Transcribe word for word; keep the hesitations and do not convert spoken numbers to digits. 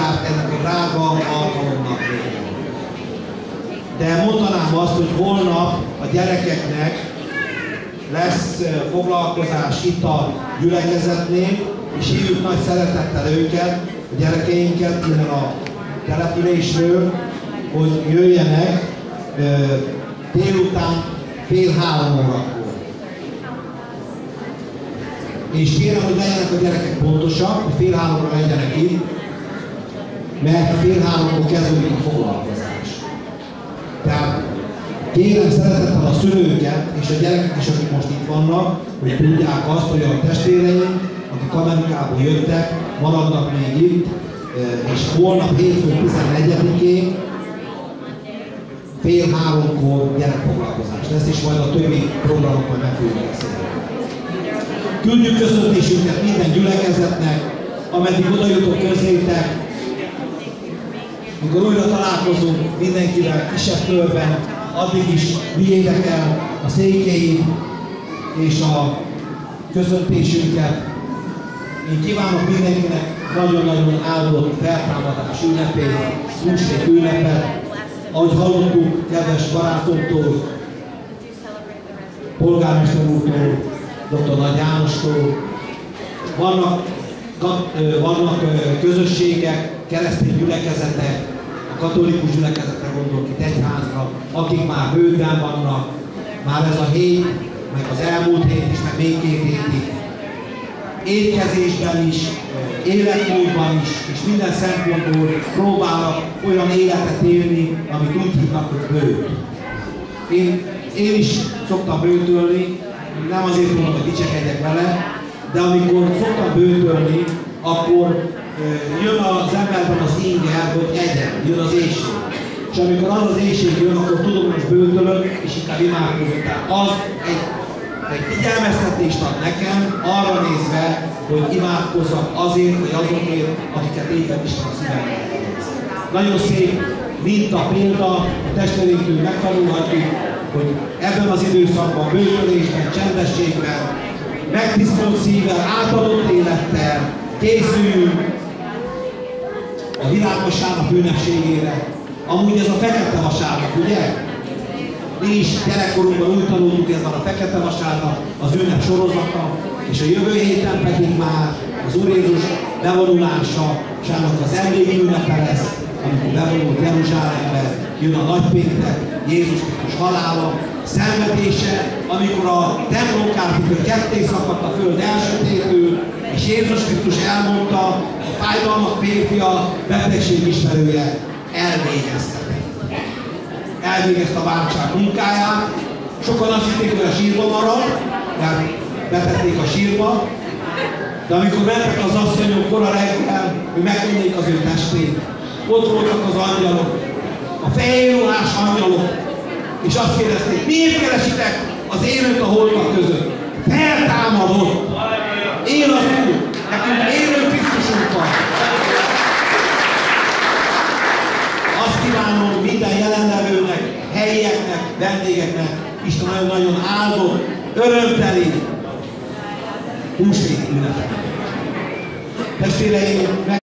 járt ennek a drága alkalomnak vége. De mondanám azt, hogy holnap a gyerekeknek lesz foglalkozás itt a gyülekezetnél, és hívjuk nagy szeretettel őket, a gyerekeinket innen a településről, hogy jöjjenek délután fél három órakor. És kérem, hogy legyenek a gyerekek pontosak, hogy fél háromra legyenek itt, mert fél háromkor kezdődik a foglalkozás. Tehát kérem szeretettel a szülőket és a gyerekek is, akik most itt vannak, hogy tudják azt, hogy a testvéreink, akik Amerikából jöttek, maradnak még itt, és holnap hétfő tizenegyedikén fél háromkor gyerekfoglalkozás lesz, és majd a többi programok majd meg fogjuk beszélni. Küldjük köszöntésünket minden gyülekezetnek, ameddig oda jutok közétek, amikor újra találkozunk mindenkivel kisebb körben, addig is vigyétek el a székeid és a köszöntésünket. Én kívánok mindenkinek nagyon-nagyon áldott feltámadás ünnepét, húsvét ünnepet, ahogy hallottuk kedves barátomtól, polgármester úrtól, doktor Nagy Jánostól. Vannak, vannak közösségek, keresztény gyülekezetek, a katolikus gyülekezetre gondolok itt egyházra, akik már bőven vannak, már ez a hét, meg az elmúlt hét is, meg még két hétig, étkezésben is, életmódban is, és minden szempontból próbálnak olyan életet élni, amit úgy hívnak, hogy bőt. Én, én is szoktam bőtölni, nem azért mondom, hogy dicsekedjek vele, de amikor szoktam bőtölni, akkor jön az emberben az inger, hogy egyen, jön az éjség. És amikor az az éjség jön, akkor tudom, hogy most bőtölök, és inkább imádkozok. Tehát az egy, egy figyelmeztetést ad nekem, arra nézve, hogy imádkozzak azért, vagy azokért, akiket éppen Isten a szívemben. Nagyon szép minta, példa, a testvérinktől megtanulhatjuk, hogy ebben az időszakban, bőtölésben, csendességben, megtisztult szívvel, átadott élettel készüljünk a világvasárnap ünnepségére. Amúgy ez a fekete vasárnap, ugye? Mi is gyerekkorunkban úgy tanultuk, ez van a fekete vasárnap, az ünnep sorozata, és a jövő héten pedig már az Úr Jézus bevonulása, és annak az emléki ünnepe lesz, amikor bevonult Jeruzsálembe, jön a nagypéntek, Jézus Krisztus halála, szenvedése, amikor a templonkárpitől ketté szakadt a föld elsötétül, és Jézus Krisztus elmondta, a fájdalmak férfia, betegség ismerője elvégezte. Elvégezte a váltság munkáját. Sokan azt hitték, hogy a sírba marad, mert betették a sírba, de amikor mentek az asszonyok kora reggel, hogy megnéznék az ő testét, ott voltak az angyalok, a fejruhás angyalok, és azt kérdezték, miért keresitek az élőt a holtak között? Feltámadott! Él az Úr! Nekünk élő Krisztusunk van! Azt kívánom minden jelenlevőnek, helyieknek, vendégeknek, Isten nagyon-nagyon áldott, örömteli húsvét ünnepet. Testvéreim,